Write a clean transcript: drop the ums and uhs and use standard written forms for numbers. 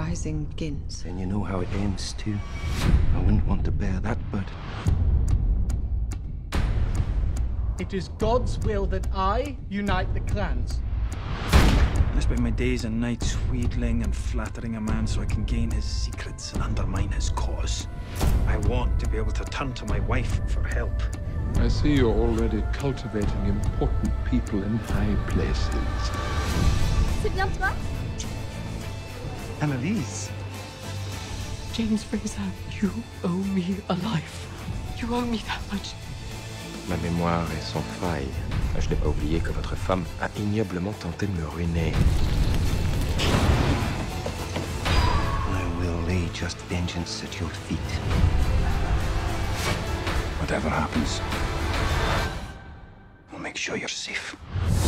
rising begins. And you know how it ends, too. I wouldn't want to bear that burden. It is God's will that I unite the clans. I spend my days and nights wheedling and flattering a man so I can gain his secrets and undermine his cause. I want to be able to turn to my wife for help. I see you're already cultivating important people in high places. C'est bien toi? Annalise. James Fraser, you owe me a life. You owe me that much. Ma mémoire est sans faille. Je n'ai pas oublié que votre femme a ignoblement tenté de me ruiner. I will lay just vengeance at your feet. Whatever happens, I'll make sure you're safe.